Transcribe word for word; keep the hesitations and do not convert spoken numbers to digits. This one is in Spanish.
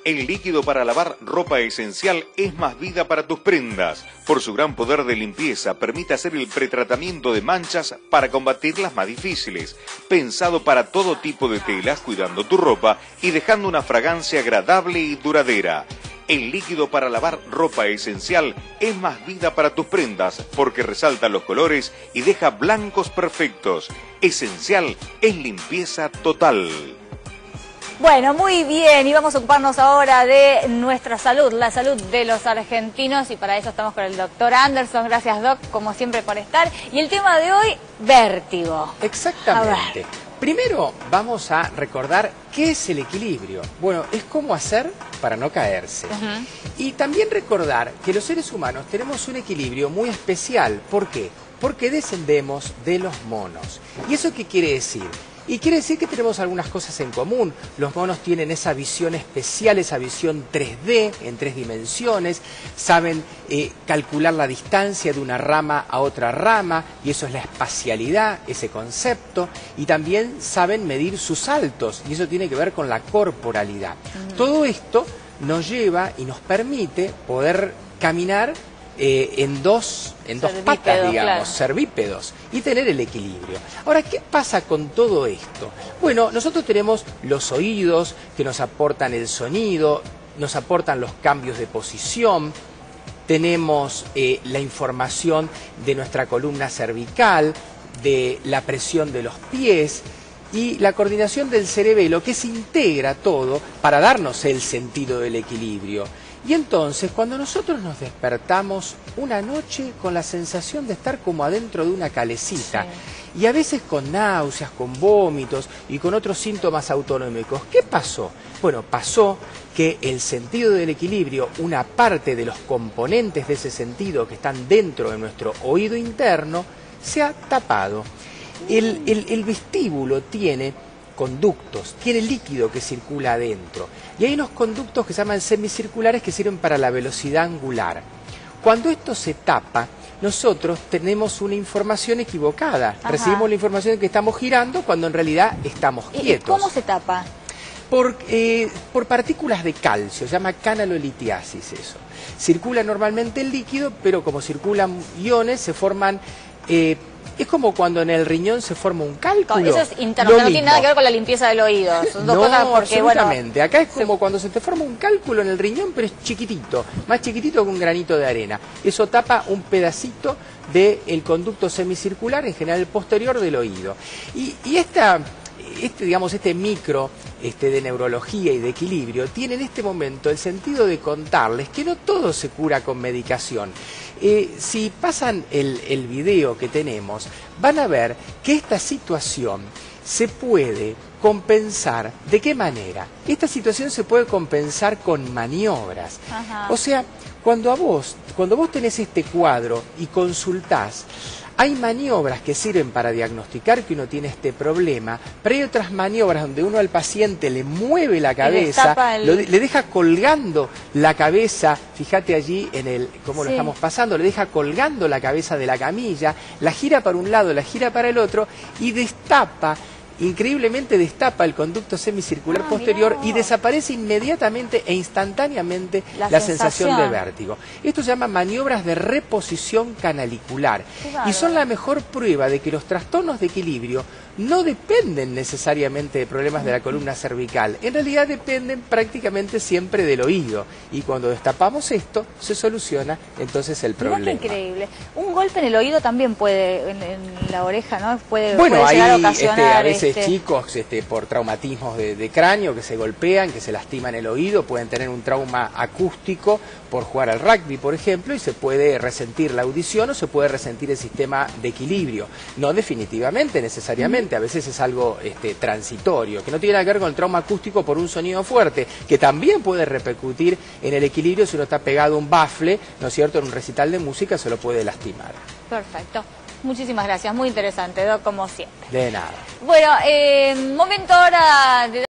El líquido para lavar ropa esencial es más vida para tus prendas. Por su gran poder de limpieza, permite hacer el pretratamiento de manchas para combatir las más difíciles. Pensado para todo tipo de telas, cuidando tu ropa y dejando una fragancia agradable y duradera. El líquido para lavar ropa esencial es más vida para tus prendas porque resalta los colores y deja blancos perfectos. Esencial es limpieza total. Bueno, muy bien, y vamos a ocuparnos ahora de nuestra salud, la salud de los argentinos, y para eso estamos con el doctor Anderson. Gracias, Doc, como siempre, por estar. Y el tema de hoy, vértigo. Exactamente. Primero vamos a recordar qué es el equilibrio. Bueno, es cómo hacer para no caerse. Uh-huh. Y también recordar que los seres humanos tenemos un equilibrio muy especial. ¿Por qué? Porque descendemos de los monos. ¿Y eso qué quiere decir? Y quiere decir que tenemos algunas cosas en común. Los monos tienen esa visión especial, esa visión tres D, en tres dimensiones. Saben eh, calcular la distancia de una rama a otra rama, y eso es la espacialidad, ese concepto. Y también saben medir sus saltos, y eso tiene que ver con la corporalidad. Uh-huh. Todo esto nos lleva y nos permite poder caminar Eh, en dos, en dos patas, digamos, claro, cervípedos, y tener el equilibrio. Ahora, ¿qué pasa con todo esto? Bueno, nosotros tenemos los oídos que nos aportan el sonido, nos aportan los cambios de posición, tenemos eh, la información de nuestra columna cervical, de la presión de los pies y la coordinación del cerebelo, que se integra todo para darnos el sentido del equilibrio. Y entonces, cuando nosotros nos despertamos una noche con la sensación de estar como adentro de una calecita, sí, y a veces con náuseas, con vómitos y con otros síntomas autonómicos, ¿qué pasó? Bueno, pasó que el sentido del equilibrio, una parte de los componentes de ese sentido que están dentro de nuestro oído interno, se ha tapado. El, el, el vestíbulo tiene conductos, tiene líquido que circula adentro, y hay unos conductos que se llaman semicirculares que sirven para la velocidad angular. Cuando esto se tapa, nosotros tenemos una información equivocada. Ajá. Recibimos la información de que estamos girando cuando en realidad estamos quietos. ¿Y cómo se tapa? Por, eh, por partículas de calcio, se llama canalolitiasis eso. Circula normalmente el líquido, pero como circulan iones, se forman... Eh, Es como cuando en el riñón se forma un cálculo. Eso es interno, no tiene nada que ver con la limpieza del oído. Son dos no, cosas porque, absolutamente. Bueno, acá es como se... cuando se te forma un cálculo en el riñón, pero es chiquitito, más chiquitito que un granito de arena. Eso tapa un pedacito del conducto semicircular, en general el posterior del oído. Y, y esta... Este, digamos, este micro este, de neurología y de equilibrio tiene en este momento el sentido de contarles que no todo se cura con medicación. Eh, si pasan el, el video que tenemos, van a ver que esta situación se puede compensar. ¿De qué manera? Esta situación se puede compensar con maniobras. Ajá. O sea, cuando a vos, cuando vos tenés este cuadro y consultás, hay maniobras que sirven para diagnosticar que uno tiene este problema, pero hay otras maniobras donde uno al paciente le mueve la cabeza, el... lo, le deja colgando la cabeza, fíjate allí en el cómo sí. lo estamos pasando, le deja colgando la cabeza de la camilla, la gira para un lado, la gira para el otro y destapa, increíblemente destapa el conducto semicircular ah, posterior mirá. Y desaparece inmediatamente e instantáneamente la, la sensación. sensación de vértigo. Esto se llama maniobras de reposición canalicular y son la mejor prueba de que los trastornos de equilibrio no dependen necesariamente de problemas de la columna cervical, en realidad dependen prácticamente siempre del oído, y cuando destapamos esto se soluciona entonces el problema. Mirá qué increíble. Un golpe en el oído también puede, en, en la oreja, ¿no? Puede, bueno, puede llegar hay a ocasionar, este, a veces este... chicos este, por traumatismos de, de cráneo que se golpean, que se lastiman el oído, pueden tener un trauma acústico por jugar al rugby, por ejemplo, y se puede resentir la audición o se puede resentir el sistema de equilibrio. No definitivamente, necesariamente, a veces es algo este, transitorio, que no tiene nada que ver con el trauma acústico por un sonido fuerte, que también puede repercutir en el equilibrio si uno está pegado a un bafle, ¿no es cierto?, en un recital de música se lo puede lastimar. Perfecto. Muchísimas gracias, muy interesante, Doc, como siempre. De nada. Bueno, eh, momento ahora de...